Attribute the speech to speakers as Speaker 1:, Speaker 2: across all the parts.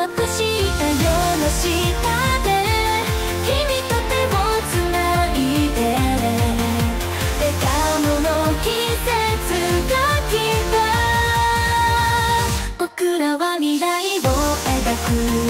Speaker 1: くした夜の下で君と手をつないで笑顔の季節が来た。僕らは未来を描く。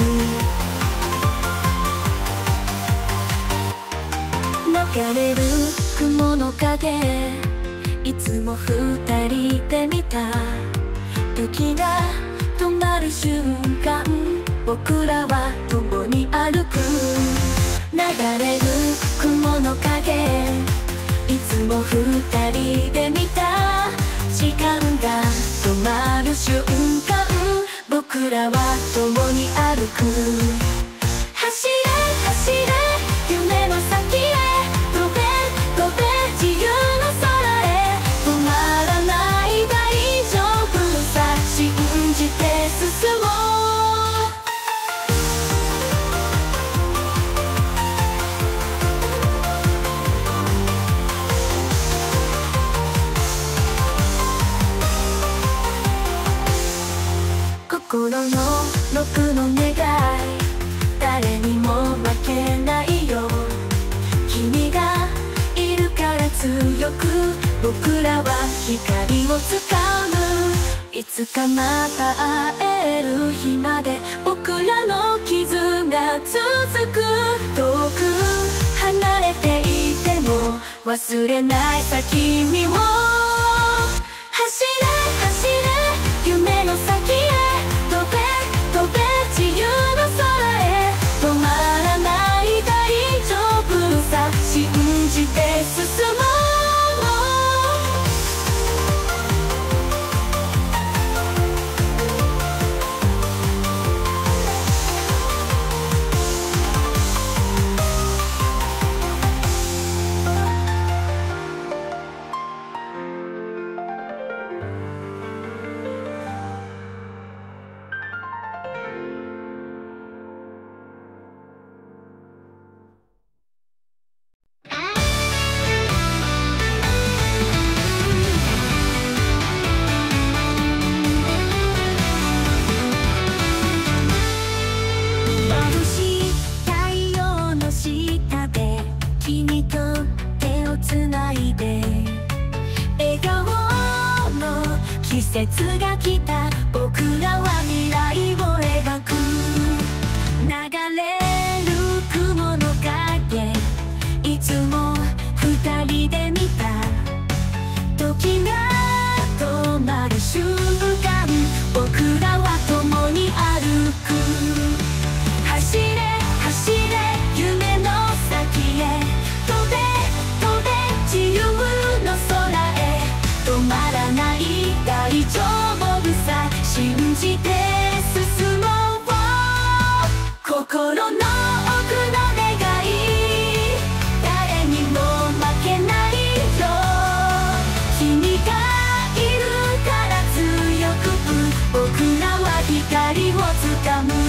Speaker 1: 流れる雲の影、いつも二人で見た。時が止まる瞬間、僕らは共に歩く。流れる雲の影、いつも二人で見た。時間が止まる瞬間、僕らは共に歩く。走れ走れ夢の先へ、飛べ飛べ自由の空へ。止まらない大丈夫さ、信じて進もう。心の僕の願い、誰にも負けないよ。君がいるから強く、僕らは光をつかむ。いつかまた会える日まで、僕らの絆続く。遠く離れていても忘れないさ君を。走れ走れ夢の先へ、飛べ飛べ自由の空へ。止まらない大丈夫さ、信じて進もう。季節が来た。僕らは未来を描く。流れる雲の影、いつも二人で見た。時が止まる瞬間、僕らは共に歩く。走れ走れ夢の先へ、飛べ飛べ自由の空へ。止まらない大丈夫さ、信じて進もう。心の奥の願い、誰にも負けないよ。君がいるから強く、僕らは光をつかむ。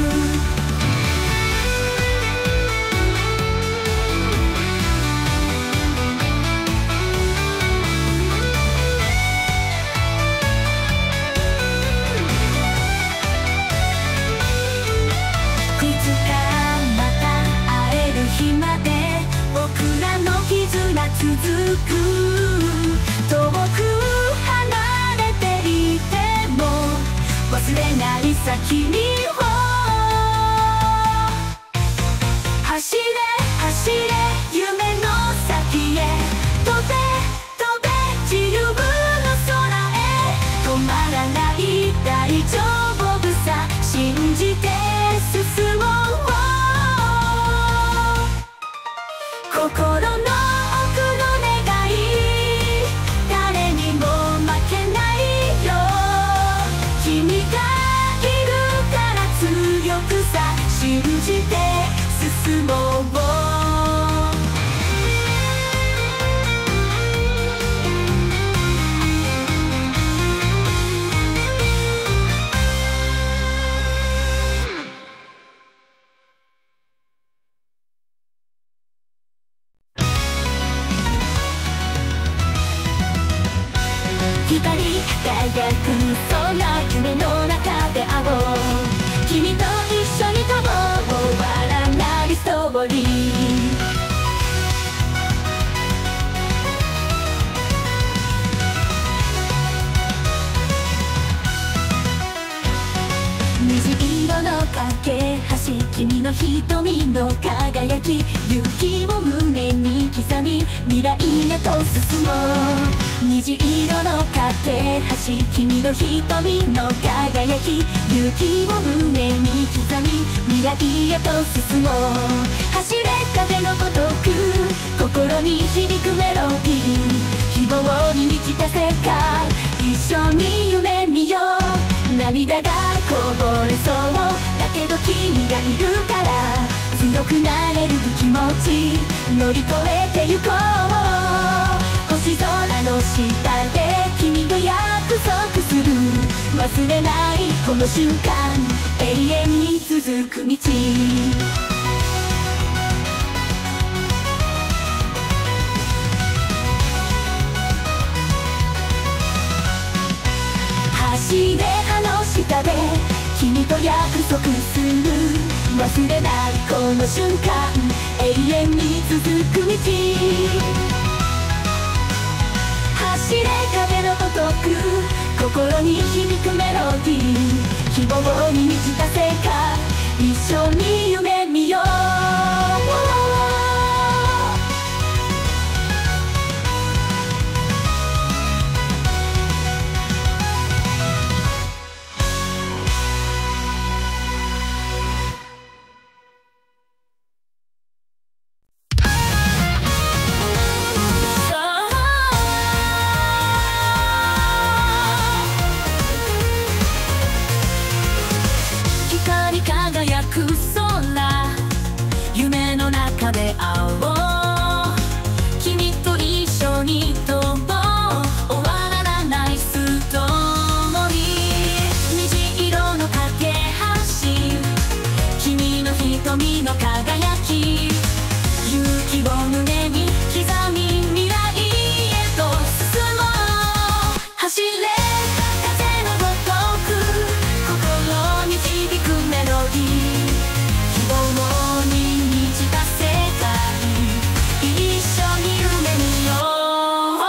Speaker 1: 続く。遠く離れていても忘れないさ君を。走れ走れ夢の先へ、飛べ飛べ自由の空へ。止まらない大丈夫さ、信じて進もう。心の信じて進もう。光り輝くそんな夢の中で会おう。君とぼり虹色の架け橋君の瞳の輝き勇気を胸に刻み未来へと進もう虹色の架け橋君の瞳の輝き勇気を胸に刻み未来へと進もう走れ風のごとく心に響くメロディー希望に満ちた世界一緒に夢見よう涙がこぼれそうだけど君がいるから強くなれる気持ち乗り越えてゆこう星空の下で君と約束する忘れないこの瞬間永遠に続く道橋で葉の下で君と約束する忘れないこの瞬間永遠に続く道走れ風のごとく心に響くメロディー希望に満ちた世界一緒に夢見よう輝く空夢の中で会おう君と一緒に飛ぼう終わらないストーリー虹色の架け橋君の瞳の輝き勇気を胸に刻み未来へと進もう走れ風のごとく心に響くメロディー希望に満ちた世界一緒に夢見よう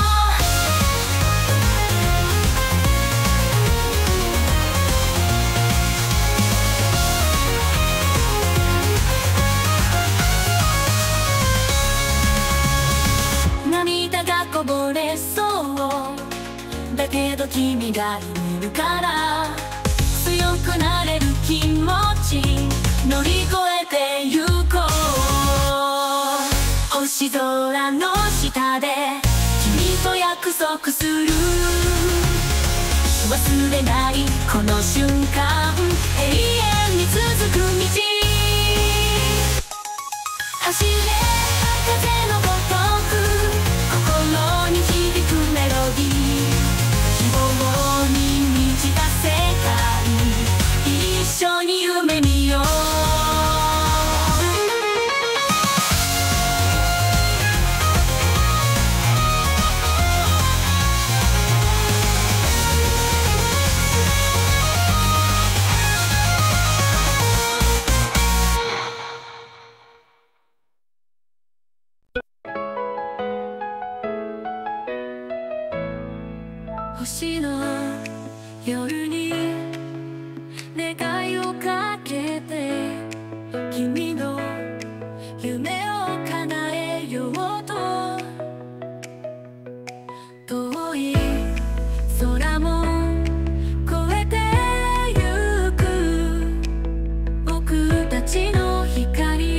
Speaker 1: 涙がこぼれそうだけど君がいるから強くなれる気持ち乗り越えてゆこう星空の下で君と約束する忘れないこの瞬間永遠に続く道走れ風のごとく心に響くメロディー希望に満ちた世界一緒に夢見よう星の夜に願いをかけて君の夢を叶えようと遠い空も越えてゆく僕たちの光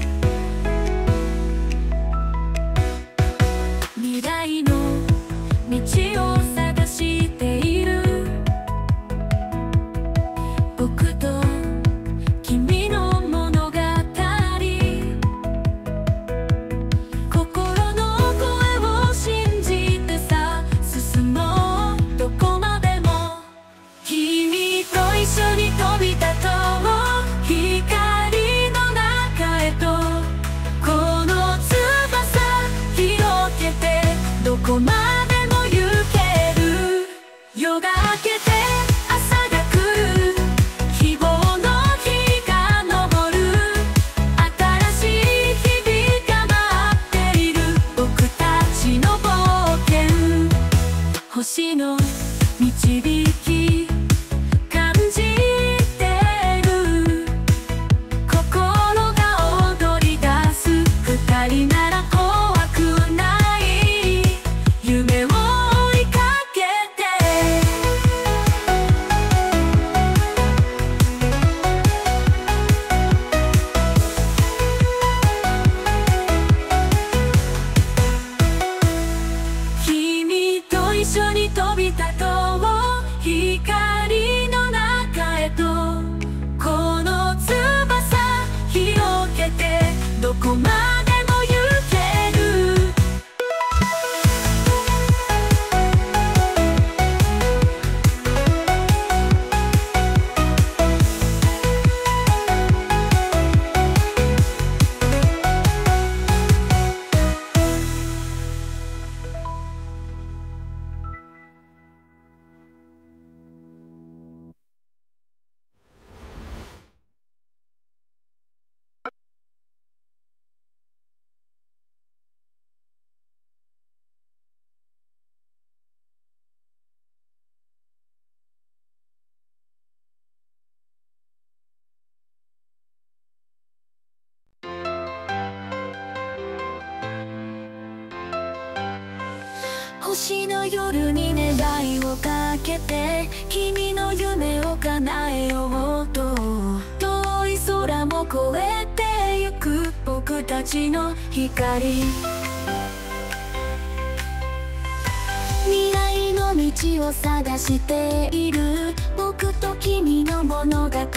Speaker 1: 未来の道を探している星の導き感じてる。心が踊り出す。二人なら怖くない。夢を追いかけて。君と一緒に飛び立とう。光の中へとこの翼広げてどこまでも行ける。星の夜に願いをかけて君の夢を叶えようと。遠い空も越えてゆく僕たちの光。未来の道を探している僕と君の物語。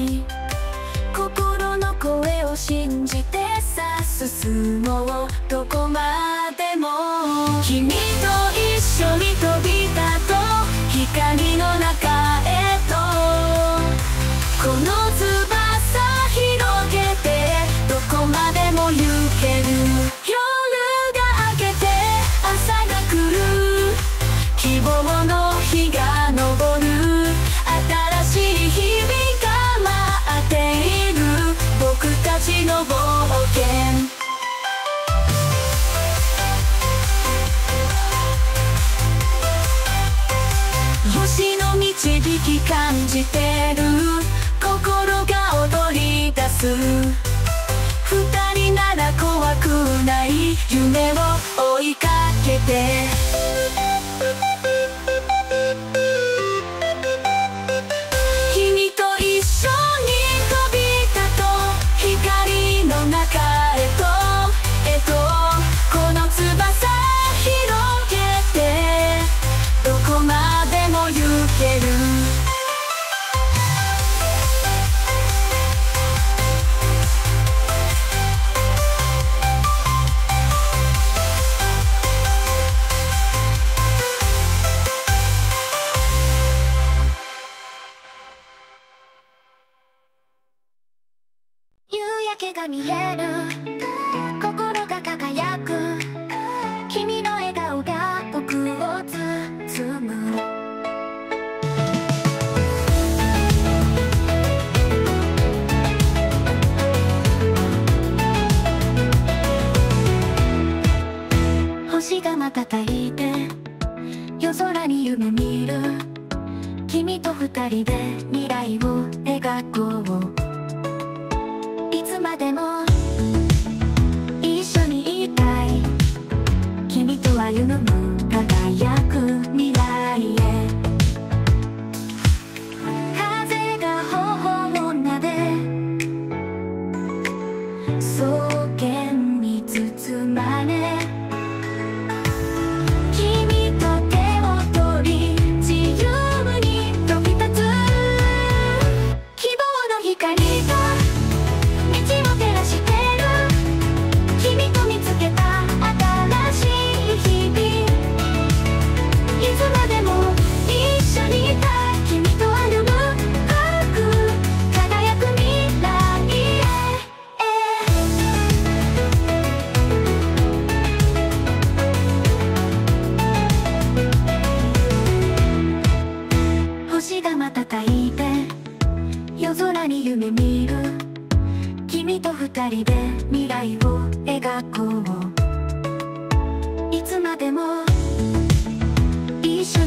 Speaker 1: 心の声を信じてさ進もうどこまでも。君と一緒に飛び立とう光の中へと。この翼広げてどこまでも行ける。夜が明けて朝が来る。希望の日が昇る。新しい日々が待っている。僕たちの冒険。星の導き感じてる。心が踊り出す。二人なら怖くない。夢を追いかけて。君と一緒に飛び立とう光の中へと。この翼広げてどこまでも行ける。夕焼けが見える。心が輝く。君の笑顔が僕を包む。星が瞬いて夜空に夢見る。君と二人で未来を描こう。いつまでも一緒にいたい。君と歩む輝く未来へ。風が頬を撫で草原に包まれ。君と手を取り自由に飛び立つ。希望の光が道を照らしてる。君と見つけた新しい日々。いつまでも一緒にいたい。君と歩む深く輝く未来へ。星が瞬いて夜空に夢見る。君と二人で未来を描こう。いつまでも一緒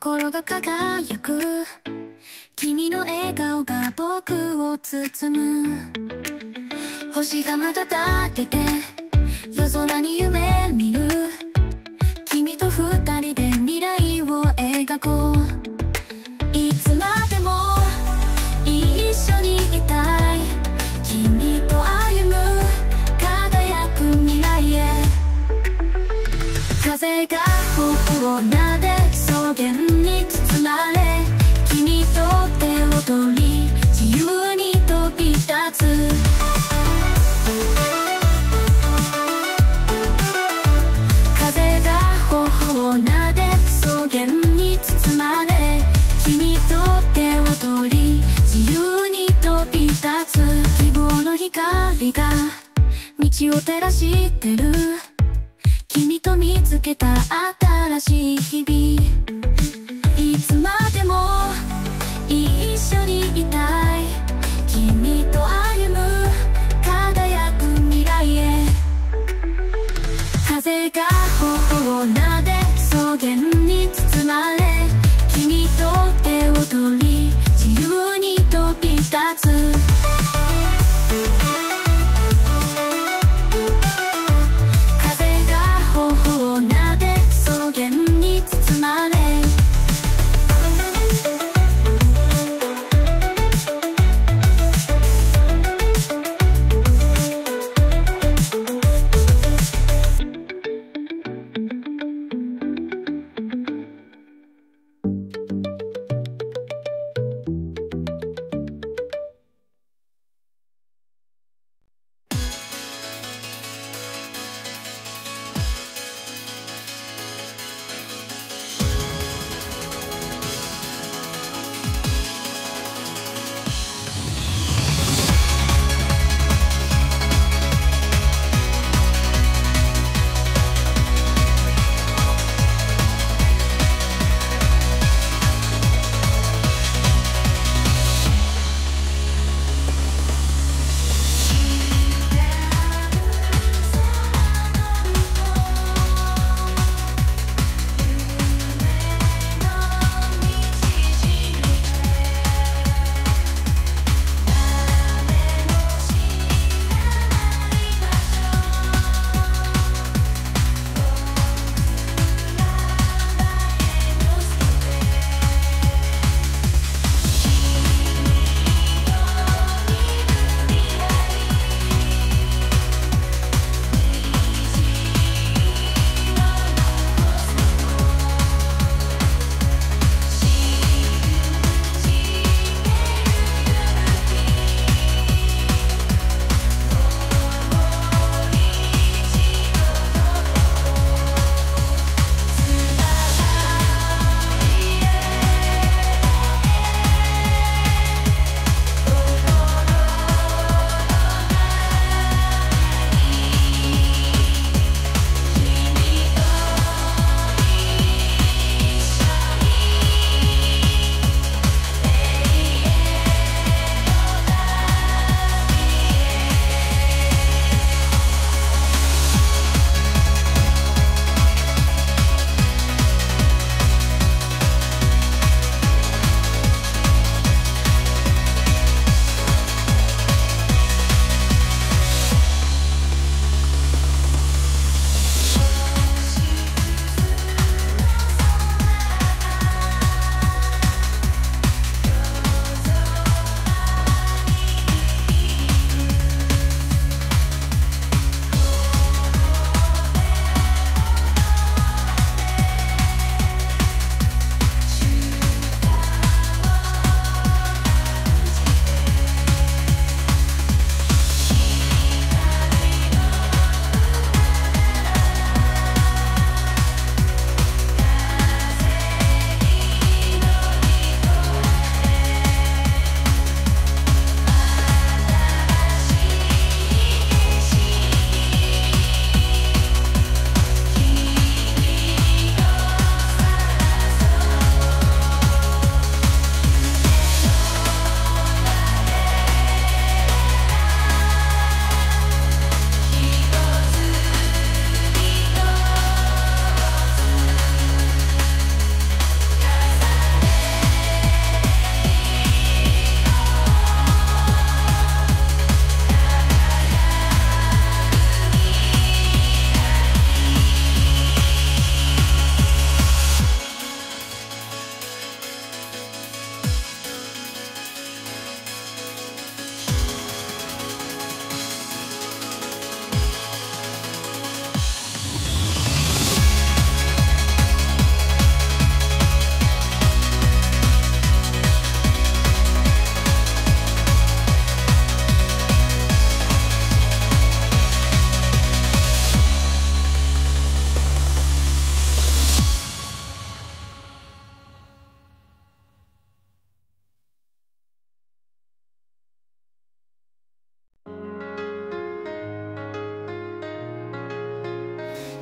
Speaker 1: 心が輝く君の笑顔が僕を包む星が瞬けて夜空に夢見る君と二人で未来を描こういつまでも一緒にいたい君と歩む輝く未来へ風が頬を撫で草原に包まれ君と手を取り自由に飛び立つ風が頬を撫で草原に包まれ君と手を取り自由に飛び立つ希望の光が道を照らしてる君と見つけた新しい日々いつまでも一緒にいたい君と歩む輝く未来へ風が頬を撫で草原に包まれ君と手を取り自由に飛び立つ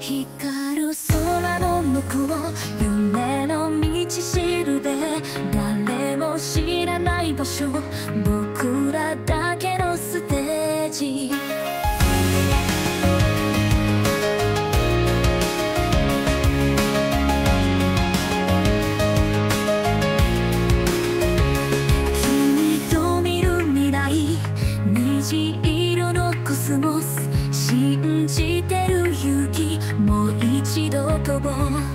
Speaker 1: 光る空の向こう、夢の道しるべ、誰も知らない場所、僕らだけのステージ。君と見る未来、虹色のコスモス、信じてる勇気、もう一度飛ぼう。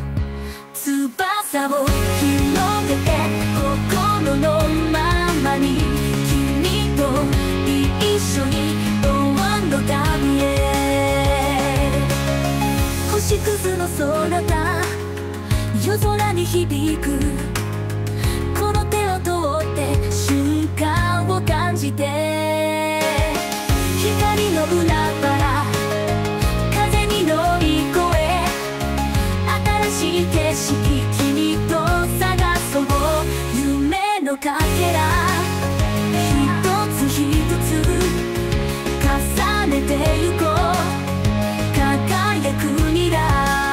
Speaker 1: 翼を広げて心のままに、君と一緒に永遠の旅へ。星屑のそなた、夜空に響く、この手を取って瞬間を感じて。光の海原、風に乗り越え、新しい景色、君と探そう。夢のかけら、一つ一つ重ねてゆこう。輝く未来。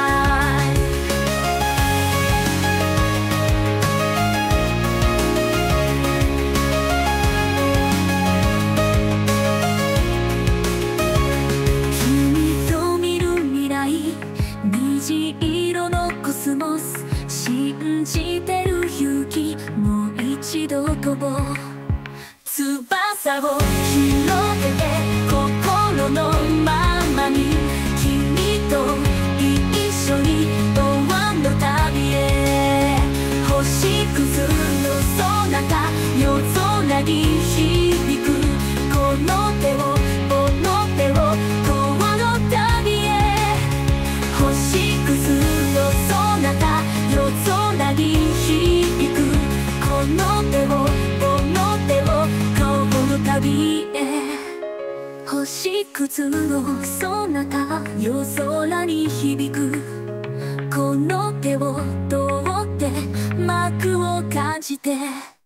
Speaker 1: 虹色のコスモス、信じてる勇気、もう一度飛ぼう。翼を広げて心のままに、君と一緒に永遠の旅へ。星屑のそなた、夜空に響く、この手をこの手を永遠の旅へ。星屑のそなた、夜空に響く、この手をこの手をこの旅へ。星屑のそなた、夜空に響く、この手を通って幕を感じて。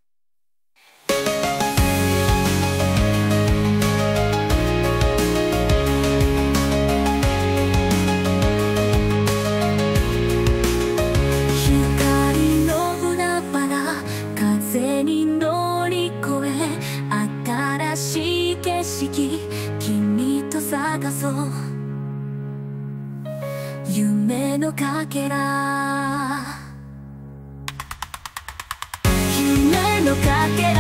Speaker 1: 風に乗り越え、新しい景色、君と探そう。夢のかけら、夢のかけら。